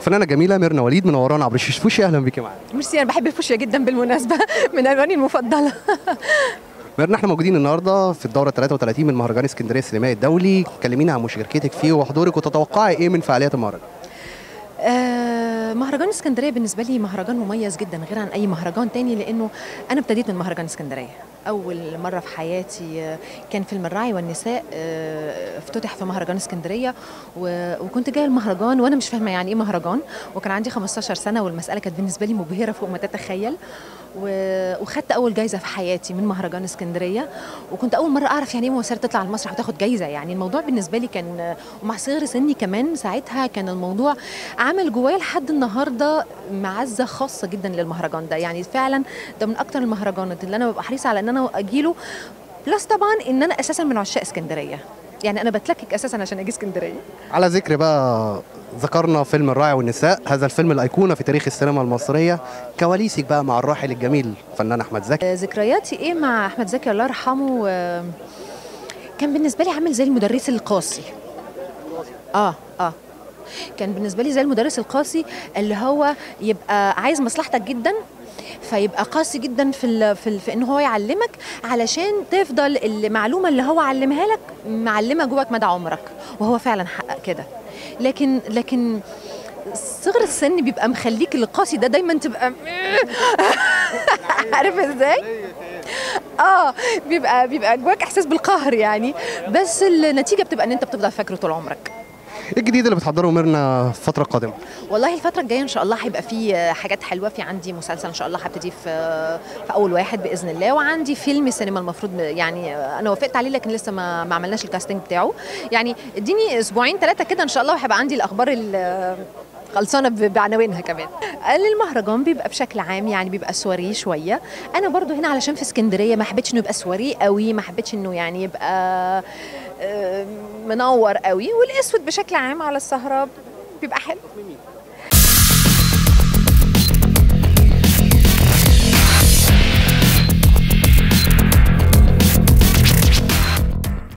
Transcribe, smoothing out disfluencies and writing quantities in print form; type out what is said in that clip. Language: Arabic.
الفنانه الجميله ميرنا وليد منورانا عبر الشاشه فوشيا، اهلا بيكي معانا. ميرسي، انا بحب الفوشيا جدا بالمناسبه من الواني المفضله. ميرنا، احنا موجودين النهارده في الدوره 33 من مهرجان اسكندريه السينمائي الدولي، كلمينا عن مشاركتك فيه وحضورك وتتوقعي ايه من فعاليات المهرجان. مهرجان اسكندريه بالنسبه لي مهرجان مميز جدا غير عن اي مهرجان تاني، لانه انا ابتديت من مهرجان اسكندريه. اول مره في حياتي كان فيلم الراعي والنساء، افتتح في مهرجان اسكندريه، وكنت جايه المهرجان وانا مش فاهمه يعني ايه مهرجان، وكان عندي 15 سنه والمساله كانت بالنسبه لي مبهره فوق ما تتخيل. وخدت اول جايزه في حياتي من مهرجان اسكندريه، وكنت اول مره اعرف يعني ايه ممثله تطلع على المسرح وتاخد جايزه. يعني الموضوع بالنسبه لي كان، ومع صغر سني كمان ساعتها، كان الموضوع عامل جوايا لحد النهارده معزه خاصه جدا للمهرجان ده. يعني فعلا ده من اكتر المهرجانات اللي انا ببقى حريصه على ان انا اجيله، بلس طبعا ان انا اساسا من عشاق اسكندريه، يعني انا بتلكك اساسا عشان اجي اسكندريه. على ذكر بقى، ذكرنا فيلم الراعي والنساء، هذا الفيلم الايقونه في تاريخ السينما المصريه، كواليسك بقى مع الراحل الجميل الفنان احمد زكي. ذكرياتي ايه مع احمد زكي الله يرحمه؟ كان بالنسبه لي عامل زي المدرس القاسي. كان بالنسبه لي زي المدرس القاسي اللي هو يبقى عايز مصلحتك جدا، فيبقى قاسي جدا في ان هو يعلمك علشان تفضل المعلومه اللي هو علمها لك معلمه جواك مدى عمرك، وهو فعلا حقق كده. لكن صغر السن بيبقى مخليك القاسي ده دايما تبقى عارف ازاي؟ بيبقى جواك احساس بالقهر يعني، بس النتيجه بتبقى ان انت بتفضل فاكره طول عمرك. ايه الجديد اللي بتحضره ميرنا في الفتره القادمه؟ والله الفترة الجاية إن شاء الله هيبقى في حاجات حلوة. في عندي مسلسل إن شاء الله هبتدي في أول واحد بإذن الله، وعندي فيلم سينما المفروض يعني أنا وافقت عليه لكن لسه ما عملناش الكاستنج بتاعه. يعني اديني أسبوعين 3 كده إن شاء الله وهيبقى عندي الأخبار خلصانه بعناوينها كمان. المهرجان بيبقى بشكل عام يعني بيبقى سواري شويه. انا برضو هنا علشان في اسكندريه ما حبيتش انه يبقى سواري قوي، ما حبيتش انه يعني يبقى منور قوي، والاسود بشكل عام على السهره بيبقى حلو.